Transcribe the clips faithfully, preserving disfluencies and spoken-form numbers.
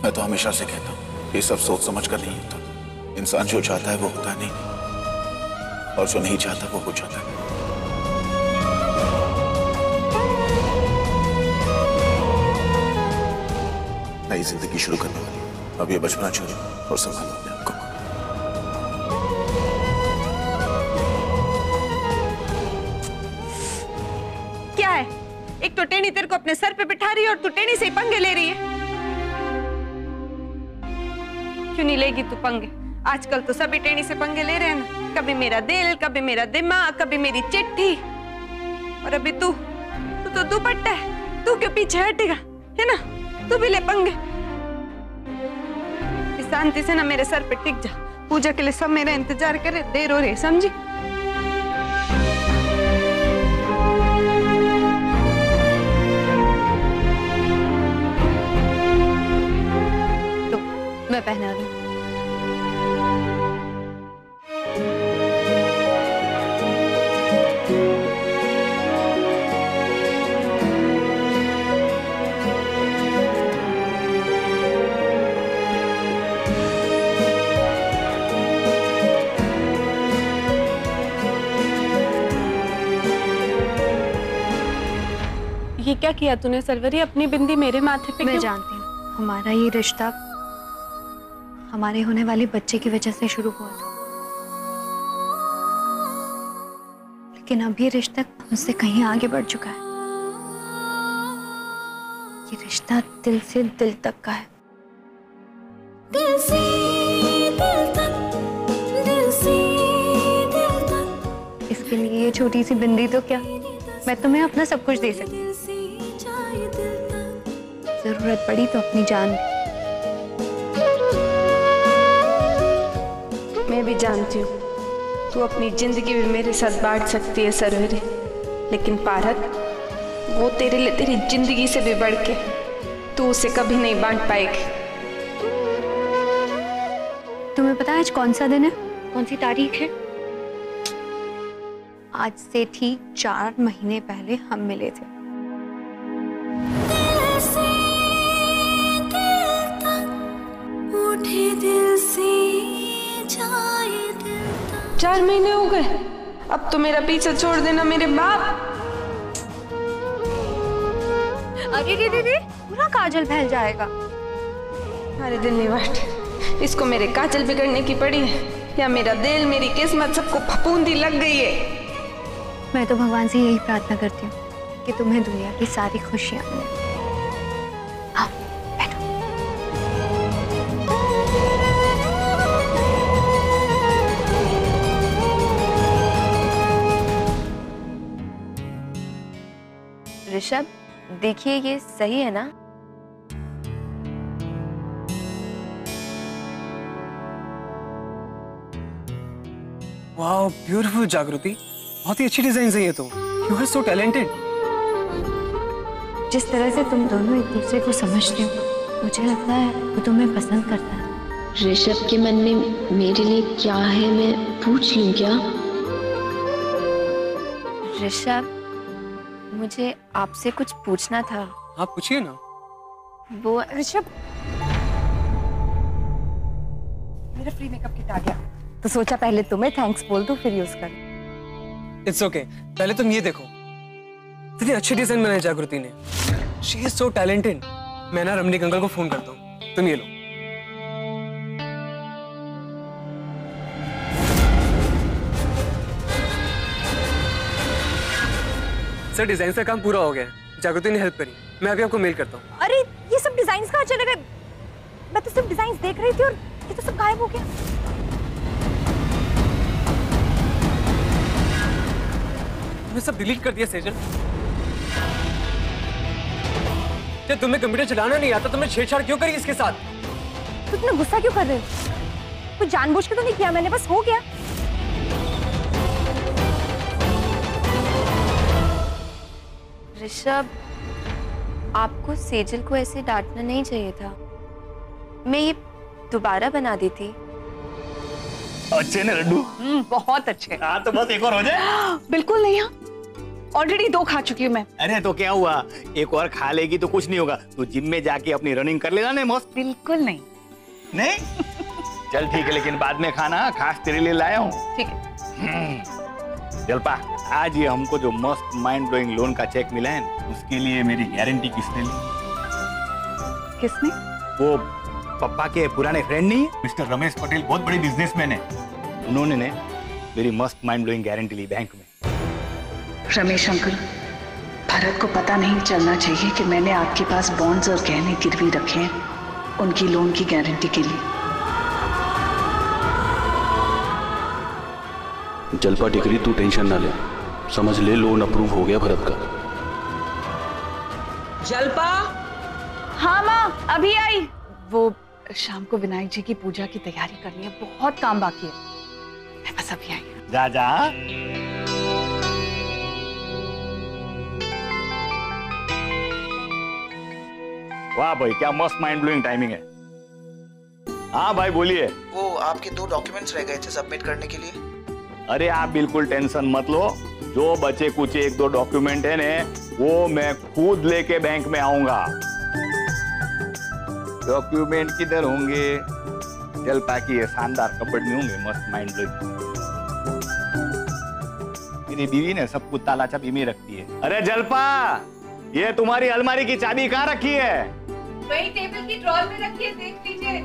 मैं तो हमेशा से कहता हूँ ये सब सोच समझ कर नहीं होता। इंसान जो चाहता है वो होता नहीं, और जो नहीं चाहता वो हो जाता है। नई जिंदगी शुरू करने वाली, अब ये बचपना छोड़ो और संभालो अपने आप को। क्या है, एक तो टेनी तेरे को अपने सर पे बिठा रही है और तू टेनी से ही पंगे ले रही है। क्यों नहीं लेगी तू पंगे? आजकल तो सभी टेनी से पंगे ले रहे हैं ना। कभी मेरा दिल, कभी मेरा दिमाग, कभी मेरी चिट्ठी, और अभी तू तू तो दुपट्टा है, तू क्यों पीछे हटेगा, है ना? तू भी ले पंगे। शांति से ना मेरे सर पे टिक जा। पूजा के लिए सब मेरा इंतजार करे, देर हो रही, समझी? तो मैं पहना दूं। ये क्या किया तूने सरवरी? अपनी बिंदी मेरे माथे पे। मैं जानती हूँ हमारा ये रिश्ता हमारे होने वाले बच्चे की वजह से शुरू हुआ था, लेकिन अब ये रिश्ता मुझसे कहीं आगे बढ़ चुका है। ये रिश्ता दिल से दिल तक का है। दिल से दिल तक, दिल से दिल तक। इसके लिए ये छोटी सी बिंदी तो क्या, मैं तुम्हें अपना सब कुछ दे सकती हूँ। जरूरत पड़ी तो अपनी जान भी। मैं भी जानती हूँ तू अपनी जिंदगी भी मेरे साथ बांट सकती है सरवरी, लेकिन पारत, वो तेरे लिए तेरी जिंदगी से भी बढ़ के तू उसे कभी नहीं बांट पाएगी। तुम्हें पता है आज कौन सा दिन है? कौन सी तारीख है? आज से ठीक चार महीने पहले हम मिले थे। दिल से दिल तक, उठे दिल से जाए दिल तक। चार महीने हो गए? अब तो मेरा पीछा छोड़ देना मेरे बाप। अरे दीदी, पूरा काजल फैल जाएगा। अरे दिल नहीं बाट, इसको मेरे काजल बिगड़ने की पड़ी है या मेरा दिल, मेरी किस्मत सबको फफूंदी लग गई है। मैं तो भगवान से यही प्रार्थना करती हूँ कि तुम्हें दुनिया की सारी खुशियां मिलें। आओ, बैठो। ऋषभ, देखिए ये सही है ना? वाओ, ब्यूटीफुल जागृति, बहुत ही अच्छी डिजाइन है ये तो। You are so talented. जिस तरह से तुम दोनों एक दूसरे को समझते हो, मुझे लगता है वो तुम्हें पसंद करता है। ऋषभ के मन में मेरे लिए क्या है, मैं पूछ लूं क्या? ऋषभ, मुझे आपसे कुछ पूछना था। आप पूछिए ना। वो ऋषभ, मेरा फ्री मेकअप किट आ गया, तो सोचा पहले तुम्हें थैंक्स बोल दूं फिर यूज कर। It's okay okay. पहले तुम ये देखो, इतनी अच्छी डिजाइन बनाई जागृति ने। She is so talented. मैं ना रमणीक अंकल को फोन करता हूँ, तुम ये लो। सर, डिजाइन का काम पूरा हो गया है। जागृति ने हेल्प करी, मैं अभी आपको मेल करता हूँ। अरे ये सब डिजाइन कहाँ चले गए? मैं तो सिर्फ डिजाइन देख रही थी और ये तो सब गायब हो गया। तुमने सब डिलीट कर दिया सेजल। जब तुम्हें कंप्यूटर चलाना नहीं आता, तुमने छेड़छाड़ क्यों करी इसके साथ? तो इतना गुस्सा क्यों कर रहे हो? कुछ जानबूझ के तो नहीं किया मैंने, बस हो गया। ऋषभ, आपको सेजल को ऐसे डांटना नहीं चाहिए था। मैं ये दोबारा बना दी थी। अच्छे ने लड्डू? बहुत अच्छे। हाँ तो बस एक और हो जाए। बिल्कुल नहीं। हाँ ऑलरेडी दो खा चुकी हूँ मैं। अरे तो क्या हुआ, एक और खा लेगी तो कुछ नहीं होगा। तू जिम में जाके अपनी रनिंग कर लेना ना मस्त। बिल्कुल नहीं। नहीं चल ठीक है, लेकिन बाद में खाना, खास तेरे लिए लाया हूँ। ठीक है। जलपा, आज ये हमको जो मस्त माइंड ब्लोइंग लोन का चेक मिला है ना, उसके लिए मेरी गारंटी किसने ली? किसने? वो पापा के पुराने फ्रेंड नहीं है, मिस्टर रमेश पटेल, बहुत बड़े बिजनेसमैन है। उन्होंने ने मेरी मस्त माइंड ब्लोइंग गारंटी ली बैंक में। रमेश अंकल, भरत को पता नहीं चलना चाहिए कि मैंने आपके पास बॉन्ड्स और गहने गिरवी रखे हैं उनकी लोन की गारंटी के लिए। जलपा टिकरी, तू टेंशन ना ले, समझ ले लोन अप्रूव हो गया भरत का। जलपा। हाँ माँ, अभी आई। वो शाम को विनायक जी की पूजा की तैयारी करनी है, बहुत काम बाकी है। मैं बस अभी आई। जा जा। वाह भाई, क्या मस्त माइंड ब्लोइंग टाइमिंग है। हाँ भाई बोलिए। वो आपके दो डॉक्यूमेंट्स रह गए थे सबमिट करने के लिए। अरे आप बिल्कुल टेंशन मत लो, जो बचे कुछ एक दो डॉक्यूमेंट है ने, वो मैं खुद लेके बैंक में आऊंगा। डॉक्यूमेंट किधर होंगे? जलपा की ये शानदार कपड़े में होंगे, मस्त माइंड ब्लोइंग। मेरी बीवी ने सब कुछ ताला चाबी में रखती है। अरे जलपा, ये तुम्हारी अलमारी की चाबी कहाँ रखी है? वही टेबल की ड्रॉर में रखी है, देख लीजिए।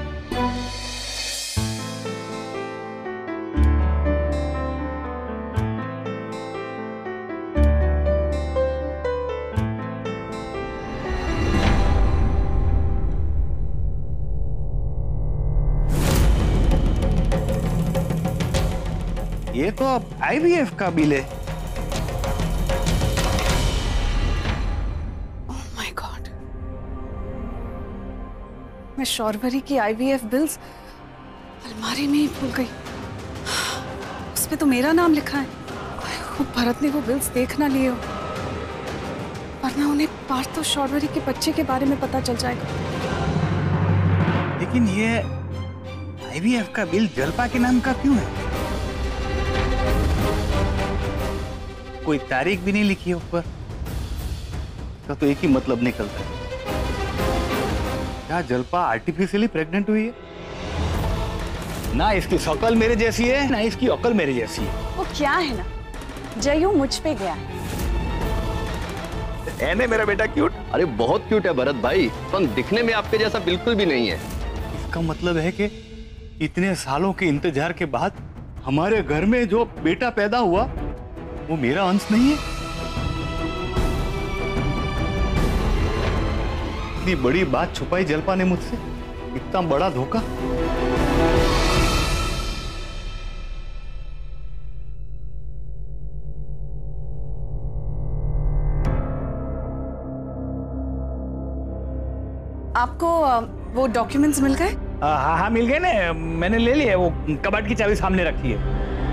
ये तो आई वी एफ का बिल है। ओह माय गॉड, मैं शॉर्वरी की आई वी एफ बिल्स अलमारी में ही भूल गई। उस पे तो मेरा नाम लिखा है। खूब भरत ने वो बिल्स देख ना लिए हो, वरना उन्हें पार्थ तो शॉर्वरी के बच्चे के बारे में पता चल जाएगा। लेकिन ये आई वी एफ का बिल जलपा के नाम का क्यों है? कोई तारीख भी नहीं लिखी है ऊपर, तो, तो एक ही मतलब निकलता है, क्या जलपा आर्टिफिशियली प्रेग्नेंट हुई है? ना इसकी शक्ल मेरे जैसी है, ना इसकी अकल मेरे जैसी है। वो क्या है ना, जयू मुझ पे गया है। एने मेरा बेटा क्यूट? अरे बहुत क्यूट है भरत भाई, पर दिखने में आपके जैसा बिल्कुल भी नहीं है। इसका मतलब है कि इतने सालों के इंतजार के बाद हमारे घर में जो बेटा पैदा हुआ वो मेरा अंश नहीं है। इतनी बड़ी बात छुपाई जलपा ने मुझसे, इतना बड़ा धोखा। आपको वो डॉक्यूमेंट्स मिल गए? हाँ हाँ मिल गए ना, मैंने ले लिए। वो कबाड़ की चाबी सामने रखी है।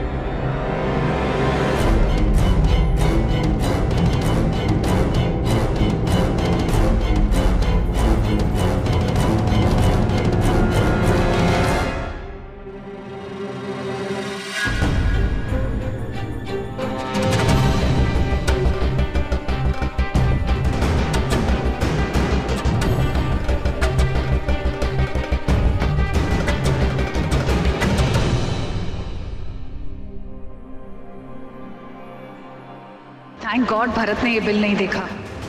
थैंक गॉड भरत ने ये बिल नहीं देखा।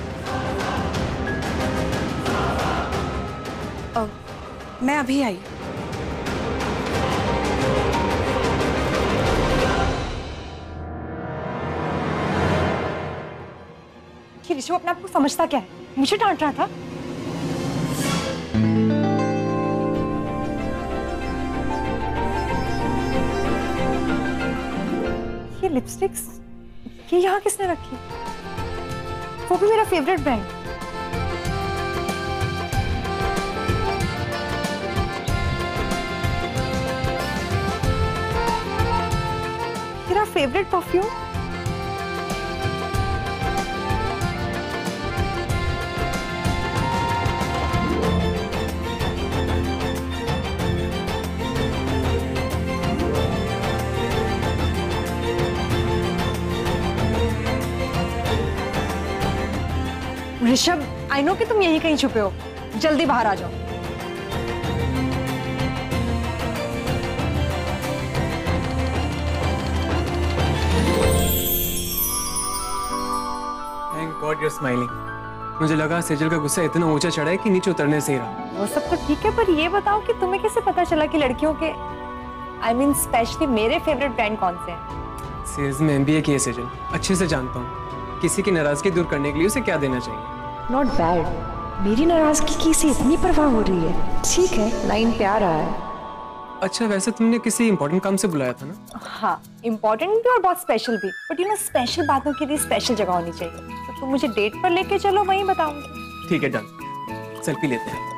अब मैं अभी आई। ये ऋषभ अपने आप को समझता क्या है? मुझे डांट रहा था। ये लिपस्टिक्स ये यहाँ किसने रखी? वो भी मेरा फेवरेट ब्रांड। मेरा favourite perfume. Rishabh, I know कि तुम यही कहीं छुपे हो, जल्दी बाहर आ जाओ। Thank God you are smiling. मुझे लगा सेजल का गुस्सा इतना ऊंचा चढ़ा है कि नीचे उतरने से ही रहा। वो सब तो ठीक है, पर ये बताओ कि तुम्हें कैसे पता चला कि लड़कियों के आई मीन स्पेशली मेरे फेवरेट ब्रांड कौन से हैं? सेल्स में एमबीए की है सेजल, अच्छे से जानता हूँ किसी की नाराजगी दूर करने के लिए उसे क्या देना चाहिए। Not bad. मेरी नाराजगी की इसे इतनी परवाह हो रही है। ठीक है, लाइन पे आ रहा है। अच्छा, वैसे तुमने किसी इंपॉर्टेंट काम से बुलाया था ना? हाँ, इम्पोर्टेंट भी और बहुत स्पेशल भी, बट यू नो स्पेशल बातों के लिए स्पेशल जगह होनी चाहिए। तो तुम मुझे डेट पर लेके चलो, वहीं बताऊंगी। ठीक है, डन। सेल्फी लेते हैं।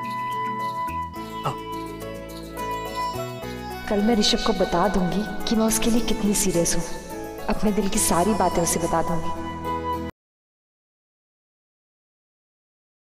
कल मैं ऋषभ को बता दूंगी कि मैं उसके लिए कितनी सीरियस हूँ। अपने दिल की सारी बातें उसे बता दूंगी।